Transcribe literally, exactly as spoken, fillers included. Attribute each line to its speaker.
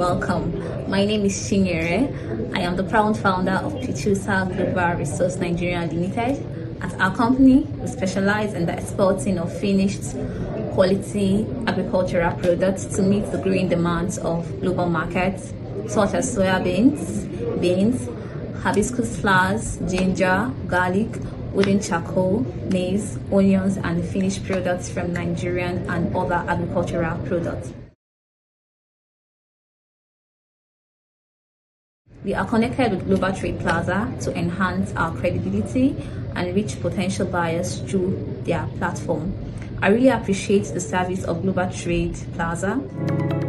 Speaker 1: welcome. My name is Chinyere. I am the proud founder of Pitusa Global Resource Nigeria Limited. At our company, we specialize in the exporting of finished quality agricultural products to meet the growing demands of global markets, such as soya beans, beans, hibiscus flowers, ginger, garlic, wooden charcoal, maize, onions, and finished products from Nigerian and other agricultural products. We are connected with Global Trade Plaza to enhance our credibility and reach potential buyers through their platform. I really appreciate the service of Global Trade Plaza.